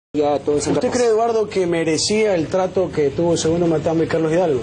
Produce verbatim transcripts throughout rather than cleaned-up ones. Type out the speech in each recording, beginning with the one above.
Ya todo eso. ¿Usted cree, Eduardo, que merecía el trato que tuvo Segundo Matamba y Carlos Hidalgo?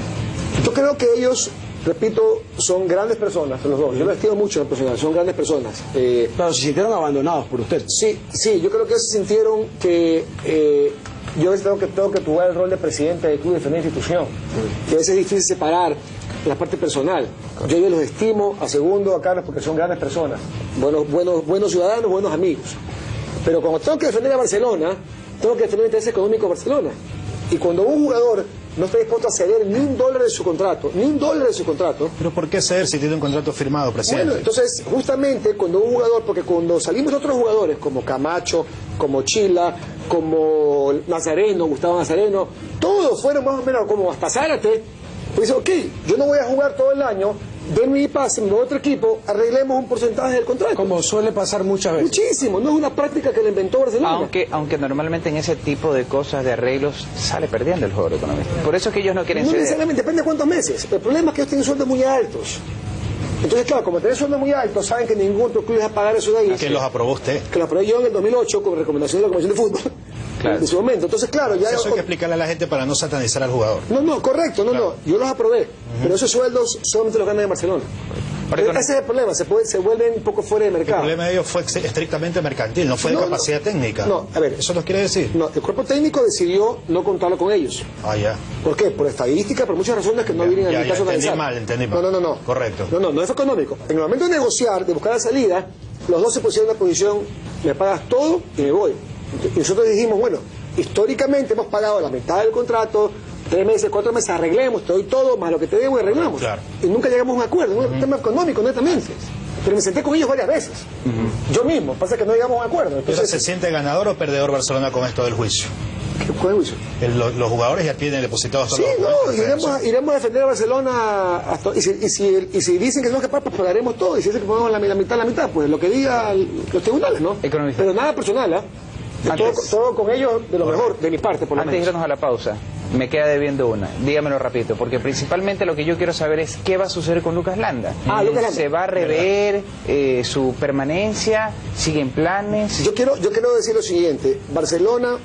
Yo creo que ellos, repito, son grandes personas, los dos. Yo los estimo mucho en la profesional, son grandes personas. Eh, Claro, se sintieron abandonados por usted. sí, sí, yo creo que ellos se sintieron que eh, yo a veces tengo que, tengo que jugar el rol de presidente del club de diferente institución. Que a veces es difícil separar la parte personal. Yo a ellos los estimo, a Segundo, a Carlos, porque son grandes personas. Buenos, buenos, buenos ciudadanos, buenos amigos. Pero cuando tengo que defender a Barcelona, tengo que defender el interés económico de Barcelona. Y cuando un jugador no está dispuesto a ceder ni un dólar de su contrato, ni un dólar de su contrato... ¿Pero por qué ceder si tiene un contrato firmado, presidente? Bueno, entonces, justamente cuando un jugador, porque cuando salimos otros jugadores, como Camacho, como Chila, como Nazareno, Gustavo Nazareno, todos fueron más o menos como hasta Zárate, pues dice, ok, yo no voy a jugar todo el año, denme mi pase, me voy a otro equipo, arreglemos un porcentaje del contrato. Como suele pasar muchas veces. Muchísimo, no es una práctica que le inventó Barcelona. Aunque, aunque normalmente en ese tipo de cosas, de arreglos, sale perdiendo el jugador económico. Por eso es que ellos no quieren No ceder. necesariamente, depende de cuántos meses. El problema es que ellos tienen sueldos muy altos. Entonces, claro, como tienen sueldos muy altos, saben que ningún otro club va a pagar eso de ahí. ¿Quién los aprobó usted? Que lo aprobé yo en el dos mil ocho con recomendación de la Comisión de Fútbol. Claro. En su momento. Entonces, claro, ya... Eso hay que explicarle a la gente para no satanizar al jugador. No, no, correcto, no, Claro. no. Yo los aprobé. Uh-huh. Pero esos sueldos solamente los ganan en Barcelona. Pero ese es el problema, se, puede, se vuelven un poco fuera de mercado. El problema de ellos fue estrictamente mercantil, no fue No, de no. capacidad técnica. No, a ver. ¿Eso nos quiere decir? No, el cuerpo técnico decidió no contarlo con ellos. Ah, ya. ¿Por qué? Por estadística, por muchas razones que no Ya, vienen a ya, mi ya, caso a entendí analizar. mal, entendí mal. No, no, no, no. Correcto. No, no, no es económico. En el momento de negociar, de buscar la salida, los dos se pusieron en una posición, me pagas todo y me voy. Y nosotros dijimos, bueno, históricamente hemos pagado la mitad del contrato, tres meses, cuatro meses, arreglemos, te doy todo, más lo que te debo y arreglamos. Claro. Y nunca llegamos a un acuerdo, un uh-huh. tema económico, netamente. Pero me senté con ellos varias veces. Uh-huh. Yo mismo, pasa que no llegamos a un acuerdo. Entonces, Entonces, ¿se siente ganador o perdedor Barcelona con esto del juicio? ¿cuál juicio? El, lo, los jugadores ya tienen depositados todos Sí, los no, documentos, iremos a, iremos a defender a Barcelona hasta, y, si, y, si, y si dicen que no es capaz, pues pagaremos todo. Y si dicen que ponemos la, la mitad, la mitad, pues lo que diga los tribunales, ¿no? Economista. Pero nada personal, ¿ah? ¿eh? Todo, todo con ellos de lo mejor, de mi parte, por lo Antes de menos. irnos a la pausa, me queda debiendo una. Dígamelo rapidito, porque principalmente lo que yo quiero saber es qué va a suceder con Lucas Landa. Ah, Lucas Landa. ¿Se va a rever eh, su permanencia? ¿Siguen planes? Yo quiero, yo quiero decir lo siguiente. Barcelona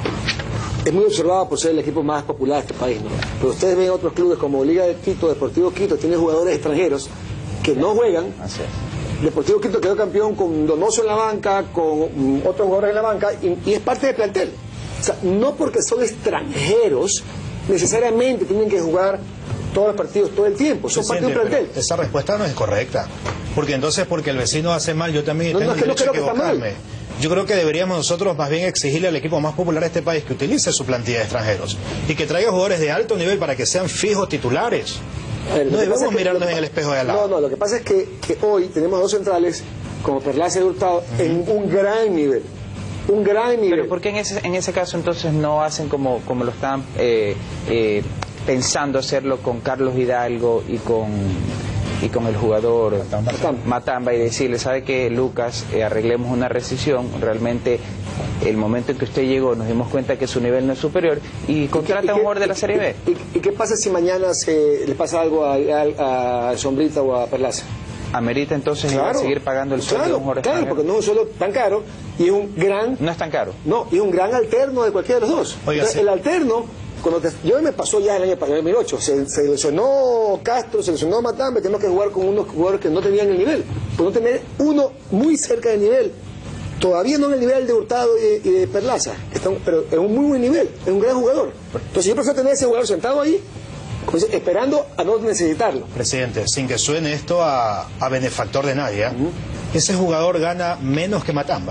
es muy observado por ser el equipo más popular de este país, ¿no? Pero ustedes ven otros clubes como Liga de Quito, Deportivo Quito, tiene jugadores extranjeros que no juegan. Así es. Deportivo Quito quedó campeón con Donoso en la banca, con mm, otros jugadores en la banca, y, y es parte del plantel. O sea, no porque son extranjeros, necesariamente tienen que jugar todos los partidos todo el tiempo, son parte de un Presidente, plantel. pero esa respuesta no es correcta. Porque entonces, porque el vecino hace mal, yo también No, no, tengo es que el no derecho a creo que está mal. equivocarme. Yo creo que deberíamos nosotros más bien exigirle al equipo más popular de este país que utilice su plantilla de extranjeros y que traiga jugadores de alto nivel para que sean fijos titulares. A ver, lo No que pasa debemos es que- mirarnos lo que en el pa- espejo de al lado. No, no, lo que pasa es que, que hoy tenemos dos centrales, como Perlaza y Hurtado, uh-huh. en un gran nivel. Un gran nivel. Pero ¿por qué en ese, en ese caso entonces no hacen como, como lo están eh, eh, pensando hacerlo con Carlos Hidalgo y con, y con el jugador Matamba, Matamba y decirle, ¿sabe qué, Lucas? Eh, arreglemos una rescisión. Realmente el momento en que usted llegó nos dimos cuenta que su nivel no es superior y contrata a un jugador de la Serie B. ¿Y, y, y qué pasa si mañana se le pasa algo a, a, a Sombrita o a Perlaza? ¿Amerita entonces claro, seguir pagando el sueldo claro, de un jugador Claro, extranjero? porque no es un sueldo tan caro y es un gran... No es tan caro. No, y es un gran alterno de cualquiera de los dos. Oiga, Entonces, sí. el alterno, cuando te, yo me pasó ya el año pasado, en el dos mil ocho, se, se lesionó Castro, se lesionó Matamba, tenemos que jugar con unos jugadores que no tenían el nivel. Por no tener uno muy cerca del nivel. Todavía no en el nivel de Hurtado y, y de Perlaza, están, pero es un muy buen nivel, es un gran jugador. Entonces yo prefiero tener ese jugador sentado ahí, pues, esperando a no necesitarlo. Presidente, sin que suene esto a, a benefactor de nadie, ¿eh? Uh-huh. Ese jugador gana menos que Matamba.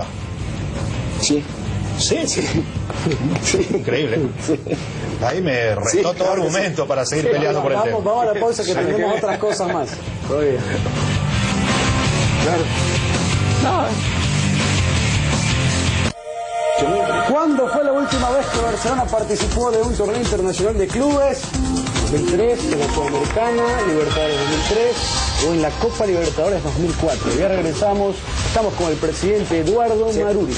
Sí. Sí, sí. Sí. Increíble. Sí. Ahí me restó Sí, todo claro argumento sí. para seguir Sí, peleando por el Vamos, tema. vamos a la pausa que tenemos otras cosas más. Oye. Claro. No. ¿Cuándo fue la última vez que Barcelona participó de un torneo internacional de clubes? dos mil tres, en la Sudamericana, Libertadores dos mil tres o en la Copa Libertadores dos mil cuatro. Ya regresamos, estamos con el presidente Eduardo sí. Maruri.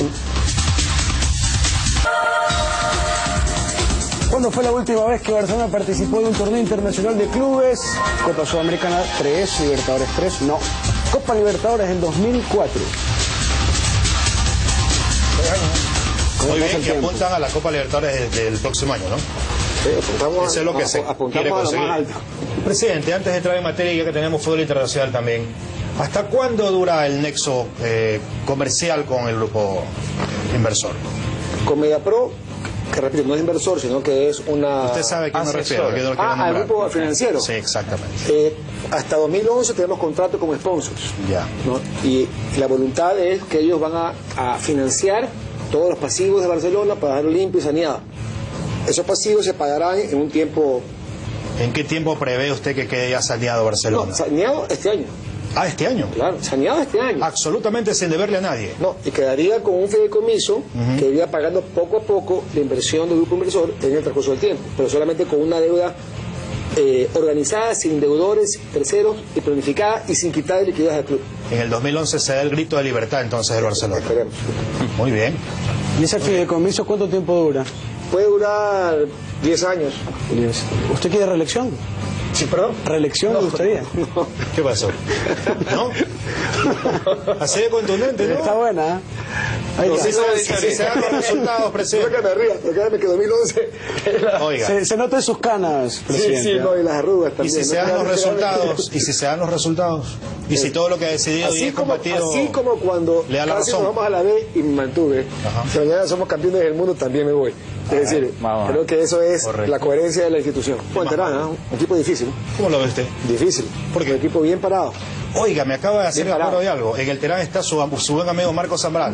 ¿Cuándo fue la última vez que Barcelona participó de un torneo internacional de clubes? Copa Sudamericana tres, Libertadores tres, no. Copa Libertadores en dos mil cuatro. Muy bien, pasa el y tiempo. apuntan a la Copa Libertadores del próximo año, ¿no? Sí, apuntamos, Eso es lo que a, se apuntamos quiere a lo conseguir. más alto. Presidente, antes de entrar en materia, ya que tenemos fútbol internacional también, ¿hasta cuándo dura el nexo eh, comercial con el grupo inversor? Con Mediapro, que repito, no es inversor, sino que es una... Usted sabe a quién me asesor. refiero. que no lo quiero Ah, al nombrar. grupo financiero. Sí, exactamente. Eh, hasta dos mil once tenemos contrato como sponsors, Ya. ¿no? Y la voluntad es que ellos van a, a financiar todos los pasivos de Barcelona para dejarlo limpio y saneado. Esos pasivos se pagarán en un tiempo... ¿En qué tiempo prevé usted que quede ya saneado Barcelona? No, saneado este año, Ah, este año. claro, saneado este año. Absolutamente sin deberle a nadie. No, y quedaría con un fideicomiso que iría pagando poco a poco la inversión del grupo inversor en el transcurso del tiempo, pero solamente con una deuda eh, organizada, sin deudores terceros y planificada y sin quitar liquidez al club. En el dos mil once se da el grito de libertad entonces del Barcelona. Esperemos. Muy bien. ¿Y ese fideicomiso cuánto tiempo dura? Puede durar diez años. ¿Usted quiere reelección? Sí, perdón. ¿Reelección le gustaría? No. ¿Qué pasó? ¿No? Así de contundente, ¿no? Está buena, ¿eh? Ahí No, está. sí, Si se, si se dan los resultados, No presidente. que me ría, pero créame que dos mil once era... Oiga. Se, se nota en sus canas, Sí, presidente. sí, no, y las arrugas Y también. si se ¿no? dan los Créame, resultados, créame. y si se dan los resultados, y si todo lo que ha decidido y Así es como, combatido así como cuando le da la casi razón. nos vamos a la B y me mantuve, Ajá. si mañana somos campeones del mundo también me voy. Es decir, vamos. creo que eso es Correcto. la coherencia de la institución. Bueno, Terán, ¿eh? Un equipo difícil, ¿no? ¿Cómo lo ve usted? Difícil. ¿Por qué? Un equipo bien parado. Oiga, me acaba de hacer Bien el acuerdo parado. de algo. En el Terán está su, su buen amigo Marco Zambrano.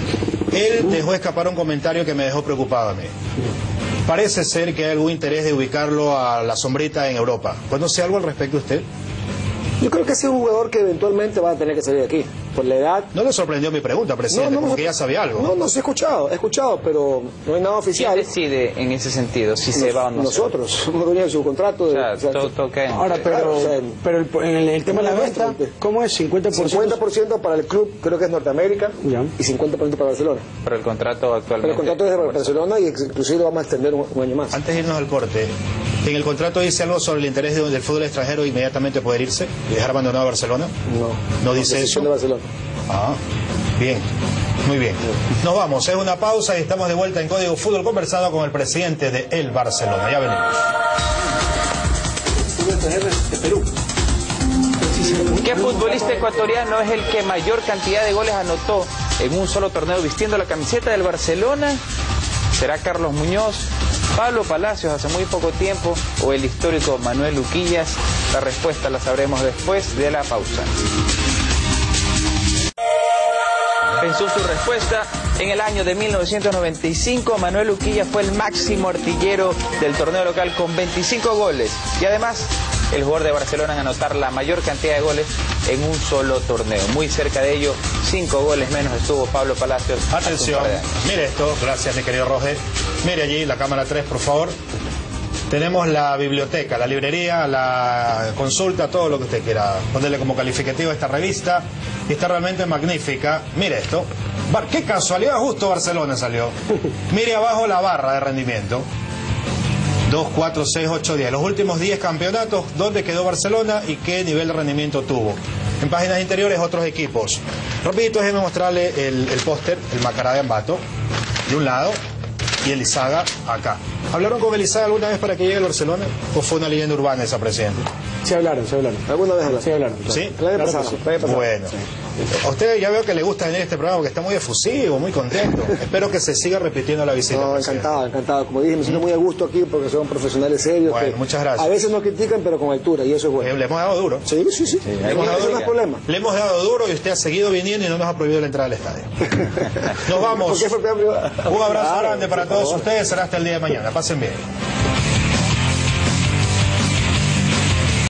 Él dejó escapar un comentario que me dejó preocupado a mí. Parece ser que hay algún interés de ubicarlo a la sombrita en Europa. ¿Conoce algo al respecto usted? Yo creo que ese es un jugador que eventualmente va a tener que salir de aquí. Por la edad. No le sorprendió mi pregunta, presidente, como no, que ya sabía algo. No, no, sí he escuchado, he escuchado, pero no hay nada ¿Quién oficial. decide en ese sentido si se va o no se va? Nosotros, somos dueños de su contrato. O De, sea, o sea, todo, todo cae en- Ahora, pero, Claro, o sea, pero el, en el, el tema de la ¿cómo venta, es? ¿cómo es? ¿cincuenta por ciento? cincuenta por ciento para el club, creo que es Norteamérica, Ya. y cincuenta por ciento para Barcelona. Pero el contrato actualmente... Pero el contrato es de Barcelona y inclusive lo vamos a extender un, un año más. Antes de irnos al corte, ¿en el contrato dice algo sobre el interés de- del fútbol extranjero inmediatamente poder irse y dejar abandonado a Barcelona? No, ¿No dice decisión eso? de Barcelona. Ah, bien, muy bien. Nos vamos, es una pausa y estamos de vuelta en Código Fútbol conversando con el presidente de El Barcelona. Ya venimos. ¿Qué futbolista ecuatoriano es el que mayor cantidad de goles anotó en un solo torneo vistiendo la camiseta del Barcelona? ¿Será Carlos Muñoz, Pablo Palacios hace muy poco tiempo o el histórico Manuel Luquillas? La respuesta la sabremos después de la pausa. Pensó su respuesta. En el año de mil novecientos noventa y cinco, Manuel Luquillas fue el máximo artillero del torneo local con veinticinco goles. Y además, el jugador de Barcelona en anotar la mayor cantidad de goles en un solo torneo. Muy cerca de ello, cinco goles menos estuvo Pablo Palacios. hace un Atención, par de años. mire esto, gracias mi querido Roger. Mire allí, la cámara tres, por favor. Tenemos la biblioteca, la librería, la consulta, todo lo que usted quiera ponerle como calificativo a esta revista. Y está realmente magnífica. Mire esto. Bar- qué casualidad, justo Barcelona salió. Mire abajo la barra de rendimiento. dos, cuatro, seis, ocho, diez. Los últimos diez campeonatos, dónde quedó Barcelona y qué nivel de rendimiento tuvo. En páginas interiores, otros equipos. Rapidito, déjeme mostrarle el, el póster, el Macará de Ambato, de un lado, y el Izaga acá. ¿Hablaron con el Izaga alguna vez para que llegue al Barcelona? ¿O fue una leyenda urbana esa, presidente? Se hablaron, se hablaron. ¿Alguna vez hablaron? Se hablaron. ¿Sí? El año Claro pasado, que sí. el año pasado. Bueno, a usted ya veo que le gusta venir a este programa porque está muy efusivo, muy contento. Espero que se siga repitiendo la visita. No, presidente. encantado, encantado. Como dije, me siento muy a gusto aquí porque son profesionales serios. Bueno, que muchas gracias. A veces nos critican, pero con altura, y eso es Eh, bueno. Le hemos dado duro. Sí, sí, sí. Le hemos dado Eso no duro. es problema. Le hemos dado duro y usted ha seguido viniendo y no nos ha prohibido la entrada al estadio. Nos vamos. ¿Por qué fue peor? Un abrazo Claro, grande para por todos favor. ustedes. Será hasta el día de mañana. Pasen bien.